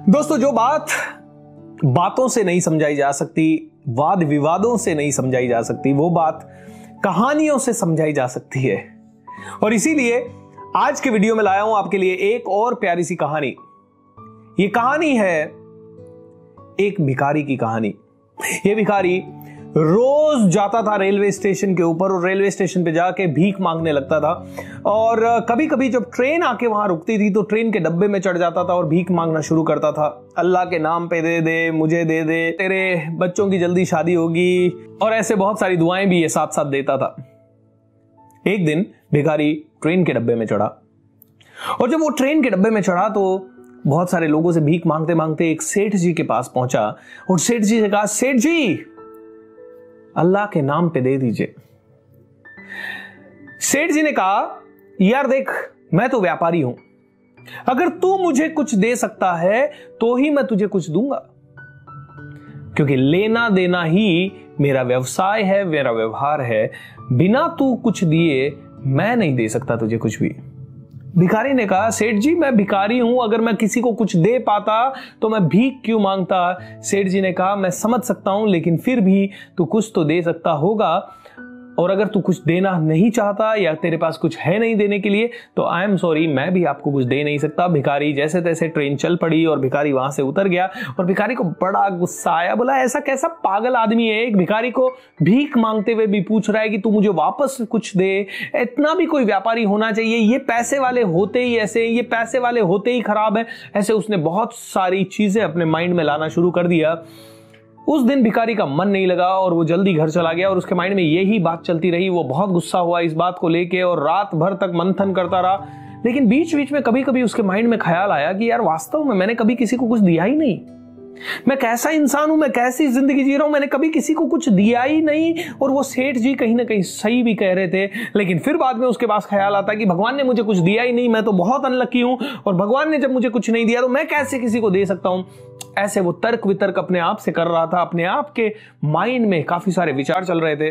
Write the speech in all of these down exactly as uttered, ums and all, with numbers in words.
दोस्तों, जो बात बातों से नहीं समझाई जा सकती, वाद विवादों से नहीं समझाई जा सकती, वो बात कहानियों से समझाई जा सकती है। और इसीलिए आज के वीडियो में लाया हूं आपके लिए एक और प्यारी सी कहानी। ये कहानी है एक भिखारी की कहानी। ये भिखारी रोज जाता था रेलवे स्टेशन के ऊपर और रेलवे स्टेशन पे जाके भीख मांगने लगता था। और कभी कभी जब ट्रेन आके वहां रुकती थी तो ट्रेन के डब्बे में चढ़ जाता था और भीख मांगना शुरू करता था। अल्लाह के नाम पे दे दे, मुझे दे दे, तेरे बच्चों की जल्दी शादी होगी, और ऐसे बहुत सारी दुआएं भी ये साथ साथ देता था। एक दिन भिखारी ट्रेन के डब्बे में चढ़ा, और जब वो ट्रेन के डब्बे में चढ़ा तो बहुत सारे लोगों से भीख मांगते मांगते एक सेठ जी के पास पहुंचा और सेठ जी से कहा, सेठ जी अल्लाह के नाम पे दे दीजिए। सेठ जी ने कहा, यार देख, मैं तो व्यापारी हूं, अगर तू मुझे कुछ दे सकता है तो ही मैं तुझे कुछ दूंगा, क्योंकि लेना देना ही मेरा व्यवसाय है, मेरा व्यवहार है। बिना तू कुछ दिए मैं नहीं दे सकता तुझे कुछ भी। भिखारी ने कहा, सेठ जी मैं भिखारी हूं, अगर मैं किसी को कुछ दे पाता तो मैं भीख क्यों मांगता। सेठ जी ने कहा, मैं समझ सकता हूं, लेकिन फिर भी तू कुछ तो दे सकता होगा, और अगर तू कुछ देना नहीं चाहता या तेरे पास कुछ है नहीं देने के लिए तो आई एम सॉरी, मैं भी आपको कुछ दे नहीं सकता। भिखारी जैसे तैसे ट्रेन चल पड़ी और भिखारी वहां से उतर गया, और भिखारी को बड़ा गुस्सा आया। बोला, ऐसा कैसा पागल आदमी है, एक भिखारी को भीख मांगते हुए भी पूछ रहा है कि तू मुझे वापस कुछ दे। इतना भी कोई व्यापारी होना चाहिए, ये पैसे वाले होते ही ऐसे, ये पैसे वाले होते ही खराब है। ऐसे उसने बहुत सारी चीजें अपने माइंड में लाना शुरू कर दिया। उस दिन भिखारी का मन नहीं लगा और वो जल्दी घर चला गया, और उसके माइंड में यही बात चलती रही। वो बहुत गुस्सा हुआ इस बात को लेके और रात भर तक मंथन करता रहा। लेकिन बीच बीच में कभी कभी उसके माइंड में ख्याल आया कि यार वास्तव में मैंने कभी किसी को कुछ दिया ही नहीं। मैं कैसा इंसान हूं, मैं कैसी जिंदगी जी रहा हूं, मैंने कभी किसी को कुछ दिया ही नहीं। और वो सेठ जी कहीं ना कहीं सही भी कह रहे थे। लेकिन फिर बाद में उसके पास ख्याल आता कि भगवान ने मुझे कुछ दिया ही नहीं, मैं तो बहुत अनलकी हूं, और भगवान ने जब मुझे कुछ नहीं दिया तो मैं कैसे किसी को दे सकता हूं। ऐसे वो तर्क वितर्क अपने आप से कर रहा था। अपने आप के माइंड में काफी सारे विचार चल रहे थे।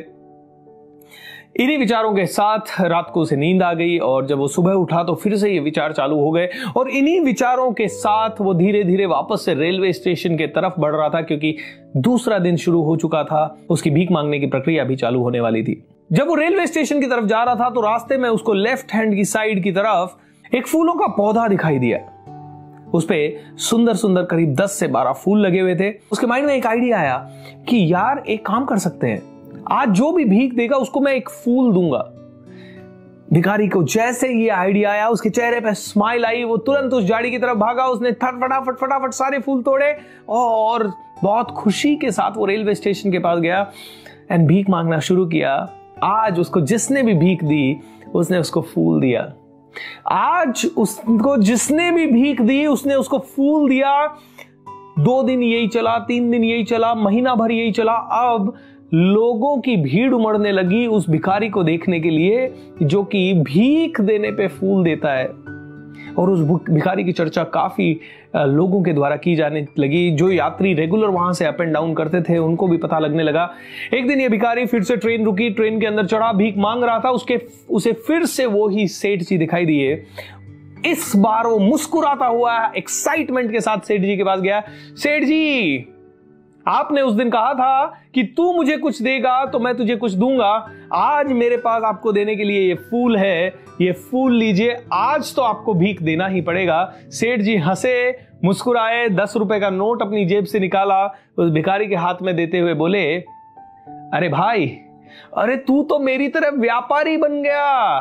इन्हीं विचारों के साथ रात को उसे नींद आ गई, और जब वो सुबह उठा तो फिर से ये विचार चालू हो गए। और इन्हीं विचारों के साथ वो धीरे धीरे वापस से रेलवे स्टेशन के तरफ बढ़ रहा था, क्योंकि दूसरा दिन शुरू हो चुका था। उसकी भीख मांगने की प्रक्रिया भी चालू होने वाली थी। जब वो रेलवे स्टेशन की तरफ जा रहा था तो रास्ते में उसको लेफ्ट हैंड की साइड की तरफ एक फूलों का पौधा दिखाई दिया। उस पे सुंदर सुंदर करीब दस से बारह फूल लगे हुए थे। उसके माइंड में एक आइडिया आया कि यार एक काम कर सकते हैं, आज जो भी भीख देगा उसको मैं एक फूल दूंगा। भिखारी को जैसे ये आइडिया आया, उसके चेहरे पे स्माइल आई। वो तुरंत उस झाड़ी की तरफ भागा, उसने फटाफट फटाफट सारे फूल तोड़े और बहुत खुशी के साथ वो रेलवे स्टेशन के पास गया एंड भीख मांगना शुरू किया। आज उसको जिसने भी भीख दी उसने उसको फूल दिया। आज उसको जिसने भी भीख दी उसने उसको फूल दिया। दो दिन यही चला, तीन दिन यही चला, महीना भर यही चला। अब लोगों की भीड़ उमड़ने लगी उस भिखारी को देखने के लिए जो कि भीख देने पे फूल देता है। और उस भिखारी की चर्चा काफी लोगों के द्वारा की जाने लगी। जो यात्री रेगुलर वहां से अप एंड डाउन करते थे उनको भी पता लगने लगा। एक दिन ये भिखारी फिर से ट्रेन रुकी, ट्रेन के अंदर चढ़ा, भीख मांग रहा था। उसके उसे फिर से वो ही सेठ जी दिखाई दिए। इस बार वो मुस्कुराता हुआ एक्साइटमेंट के साथ सेठ जी के पास गया। सेठ जी, आपने उस दिन कहा था कि तू मुझे कुछ देगा तो मैं तुझे कुछ दूंगा। आज मेरे पास आपको देने के लिए ये फूल है, ये फूल लीजिए, आज तो आपको भीख देना ही पड़ेगा। सेठ जी हंसे, मुस्कुराए, दस रुपए का नोट अपनी जेब से निकाला, उस भिखारी के हाथ में देते हुए बोले, अरे भाई, अरे तू तो मेरी तरह व्यापारी बन गया।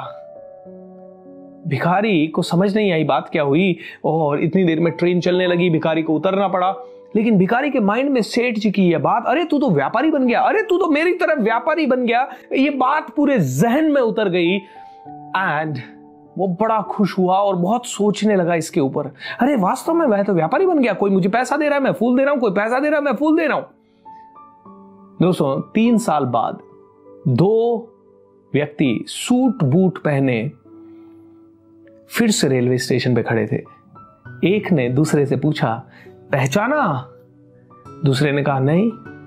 भिखारी को समझ नहीं आई बात क्या हुई, और इतनी देर में ट्रेन चलने लगी, भिखारी को उतरना पड़ा। लेकिन भिखारी के माइंड में सेठ जी की यह बात, अरे तू तो व्यापारी बन गया, अरे तू तो मेरी तरफ व्यापारी बन गया, ये बात पूरे जहन में उतर गई। एंड वो बड़ा खुश हुआ और बहुत सोचने लगा इसके ऊपर। अरे वास्तव में मैं तो व्यापारी बन गया, कोई मुझे पैसा दे रहा है मैं फूल दे रहा हूं, कोई पैसा दे रहा है मैं फूल दे रहा हूं। दोस्तों, तीन साल बाद दो व्यक्ति सूट बूट पहने फिर से रेलवे स्टेशन पे खड़े थे। एक ने दूसरे से पूछा, पहचाना? दूसरे ने कहा, नहीं।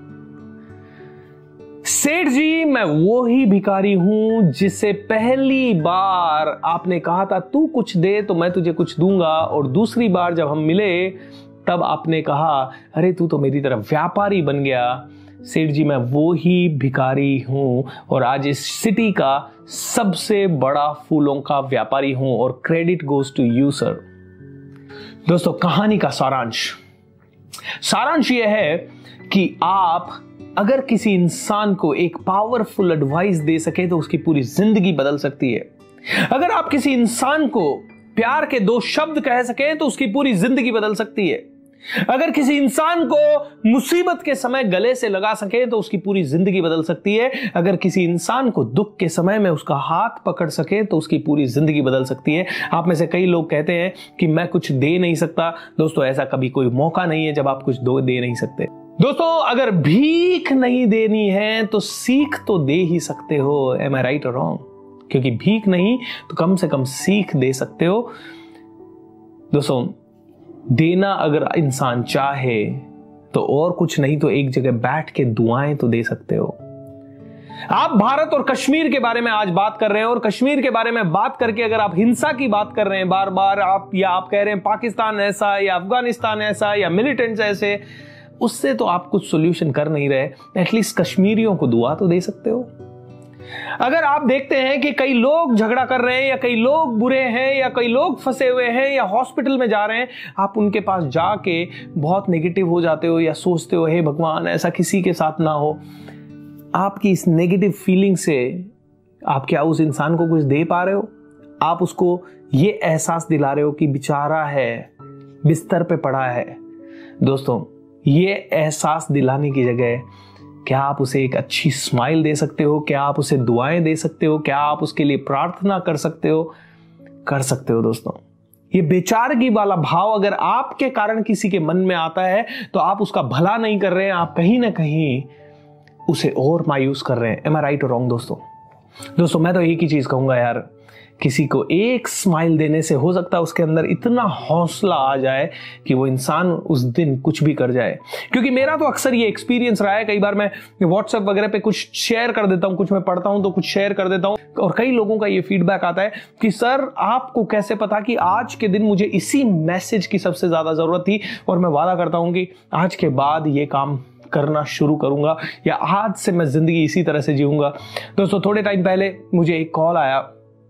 सेठ जी, मैं वो ही भिखारी हूं जिससे पहली बार आपने कहा था तू कुछ दे तो मैं तुझे कुछ दूंगा, और दूसरी बार जब हम मिले तब आपने कहा अरे तू तो मेरी तरह व्यापारी बन गया। सेठ जी मैं वो ही भिखारी हूं और आज इस सिटी का सबसे बड़ा फूलों का व्यापारी हूं और credit goes to you sir. दोस्तों कहानी का सारांश सारांश यह है कि आप अगर किसी इंसान को एक पावरफुल एडवाइस दे सके तो उसकी पूरी जिंदगी बदल सकती है। अगर आप किसी इंसान को प्यार के दो शब्द कह सके तो उसकी पूरी जिंदगी बदल सकती है। अगर किसी इंसान को मुसीबत के समय गले से लगा सके तो उसकी पूरी जिंदगी बदल सकती है। अगर किसी इंसान को दुख के समय में उसका हाथ पकड़ सके तो उसकी पूरी जिंदगी बदल सकती है। आप में से कई लोग कहते हैं कि मैं कुछ दे नहीं सकता। दोस्तों ऐसा कभी कोई मौका नहीं है जब आप कुछ दो दे नहीं सकते। दोस्तों अगर भीख नहीं देनी है तो सीख तो दे ही सकते हो। Am I right or wrong? क्योंकि भीख नहीं तो कम से कम सीख दे सकते हो। दोस्तों देना अगर इंसान चाहे तो और कुछ नहीं तो एक जगह बैठ के दुआएं तो दे सकते हो। आप भारत और कश्मीर के बारे में आज बात कर रहे हैं और कश्मीर के बारे में बात करके अगर आप हिंसा की बात कर रहे हैं बार बार आप या आप कह रहे हैं पाकिस्तान ऐसा या अफगानिस्तान ऐसा या मिलिटेंट्स ऐसे, उससे तो आप कुछ सोल्यूशन कर नहीं रहे। एटलीस्ट कश्मीरियों को दुआ तो दे सकते हो। अगर आप देखते हैं कि कई लोग झगड़ा कर रहे हैं या कई लोग बुरे हैं या कई लोग फंसे हुए हैं या हॉस्पिटल में जा रहे हैं, आप उनके पास जाके बहुत नेगेटिव हो जाते हो या सोचते हो हे भगवान ऐसा किसी के साथ ना हो। आपकी इस नेगेटिव फीलिंग से आप क्या उस इंसान को कुछ दे पा रहे हो? आप उसको ये एहसास दिला रहे हो कि बेचारा है, बिस्तर पे पड़ा है। दोस्तों ये एहसास दिलाने की जगह क्या आप उसे एक अच्छी स्माइल दे सकते हो? क्या आप उसे दुआएं दे सकते हो? क्या आप उसके लिए प्रार्थना कर सकते हो? कर सकते हो। दोस्तों ये बेचारगी वाला भाव अगर आपके कारण किसी के मन में आता है तो आप उसका भला नहीं कर रहे हैं, आप कहीं ना कहीं उसे और मायूस कर रहे हैं। Am I right or wrong? दोस्तों दोस्तों मैं तो एक ही चीज कहूंगा यार, किसी को एक स्माइल देने से हो सकता है उसके अंदर इतना हौसला आ जाए कि वो इंसान उस दिन कुछ भी कर जाए। क्योंकि मेरा तो अक्सर ये एक्सपीरियंस रहा है। कई बार मैं व्हाट्सएप वगैरह पे कुछ शेयर कर देता हूं, कुछ मैं पढ़ता हूं तो कुछ शेयर कर देता हूं और कई लोगों का ये फीडबैक आता है कि सर आपको कैसे पता कि आज के दिन मुझे इसी मैसेज की सबसे ज्यादा जरूरत थी और मैं वादा करता हूं कि आज के बाद ये काम करना शुरू करूंगा या आज से मैं जिंदगी इसी तरह से जीऊंगा। दोस्तों थोड़े टाइम पहले मुझे एक कॉल आया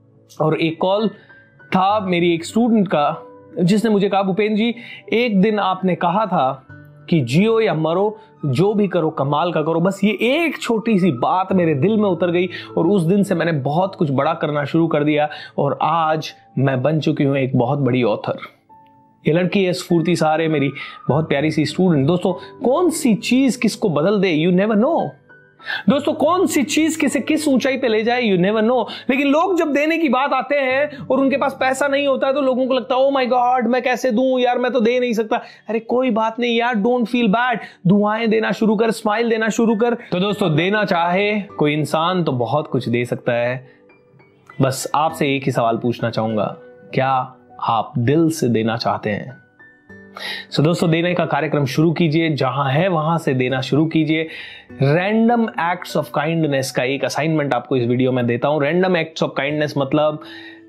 और एक कॉल था मेरी एक स्टूडेंट का जिसने मुझे कहा भूपेंद्र जी एक दिन आपने कहा था कि जियो या मरो, जो भी करो कमाल का करो। बस ये एक छोटी सी बात मेरे दिल में उतर गई और उस दिन से मैंने बहुत कुछ बड़ा करना शुरू कर दिया और आज मैं बन चुकी हूं एक बहुत बड़ी ऑथर। ये लड़की है स्फूर्ति सहारे, मेरी बहुत प्यारी सी स्टूडेंट। दोस्तों कौन सी चीज किसको बदल दे यू नेवर नो। दोस्तों कौन सी चीज किसे किस ऊंचाई पे ले जाए यू नेवर नो। लेकिन लोग जब देने की बात आते हैं और उनके पास पैसा नहीं होता है तो लोगों को लगता है ओ माय गॉड मैं कैसे दूं यार, मैं तो दे नहीं सकता। अरे कोई बात नहीं यार, डोंट फील बैड, दुआएं देना शुरू कर, स्माइल देना शुरू कर। तो दोस्तों देना चाहे कोई इंसान तो बहुत कुछ दे सकता है। बस आपसे एक ही सवाल पूछना चाहूंगा, क्या आप दिल से देना चाहते हैं? सो so, दोस्तों देने का कार्यक्रम शुरू कीजिए, जहां है वहां से देना शुरू कीजिए। रैंडम एक्ट्स ऑफ काइंडनेस का एक असाइनमेंट आपको इस वीडियो में देता हूं। रैंडम एक्ट्स ऑफ काइंडनेस मतलब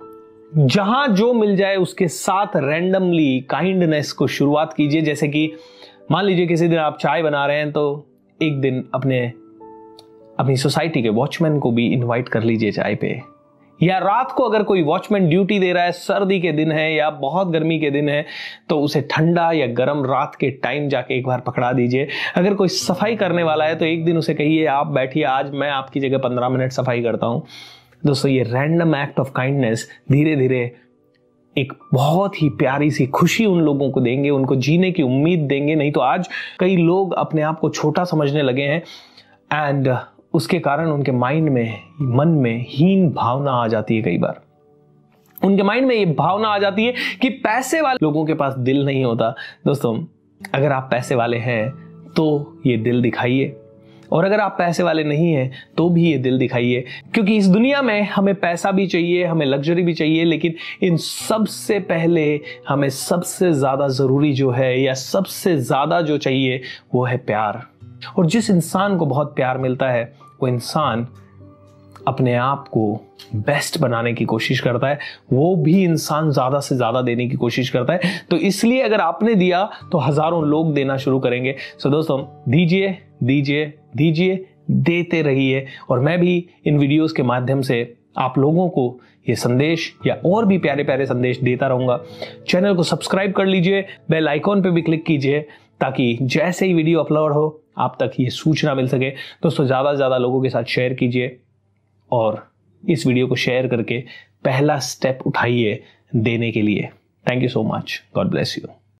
जहां जो मिल जाए उसके साथ रैंडमली काइंडनेस को शुरुआत कीजिए। जैसे कि मान लीजिए किसी दिन आप चाय बना रहे हैं तो एक दिन अपने अपनी सोसाइटी के वॉचमैन को भी इन्वाइट कर लीजिए चाय पे। या रात को अगर कोई वॉचमैन ड्यूटी दे रहा है, सर्दी के दिन है या बहुत गर्मी के दिन है, तो उसे ठंडा या गर्म रात के टाइम जाके एक बार पकड़ा दीजिए। अगर कोई सफाई करने वाला है तो एक दिन उसे कहिए आप बैठिए, आज मैं आपकी जगह पंद्रह मिनट सफाई करता हूं। दोस्तों ये रैंडम एक्ट ऑफ काइंडनेस धीरे धीरे एक बहुत ही प्यारी सी खुशी उन लोगों को देंगे, उनको जीने की उम्मीद देंगे। नहीं तो आज कई लोग अपने आप को छोटा समझने लगे हैं एंड उसके कारण उनके माइंड में, मन में हीन भावना आ जाती है। कई बार उनके माइंड में ये भावना आ जाती है कि पैसे वाले लोगों के पास दिल नहीं होता। दोस्तों अगर आप पैसे वाले हैं तो ये दिल दिखाइए और अगर आप पैसे वाले नहीं हैं तो भी ये दिल दिखाइए। क्योंकि इस दुनिया में हमें पैसा भी चाहिए, हमें लग्जरी भी चाहिए, लेकिन इन सबसे पहले हमें सबसे ज्यादा जरूरी जो है या सबसे ज्यादा जो चाहिए वो है प्यार। और जिस इंसान को बहुत प्यार मिलता है वो इंसान अपने आप को बेस्ट बनाने की कोशिश करता है, वो भी इंसान ज्यादा से ज्यादा देने की कोशिश करता है। तो इसलिए अगर आपने दिया तो हजारों लोग देना शुरू करेंगे। सो दोस्तों, दीजिए दीजिए दीजिए, देते रहिए। और मैं भी इन वीडियोस के माध्यम से आप लोगों को ये संदेश या और भी प्यारे प्यारे संदेश देता रहूंगा। चैनल को सब्सक्राइब कर लीजिए, बेल आइकॉन पे भी क्लिक कीजिए, ताकि जैसे ही वीडियो अपलोड हो आप तक ये सूचना मिल सके। दोस्तों, ज्यादा से ज्यादा लोगों के साथ शेयर कीजिए और इस वीडियो को शेयर करके पहला स्टेप उठाइए देने के लिए। Thank you so much. God bless you.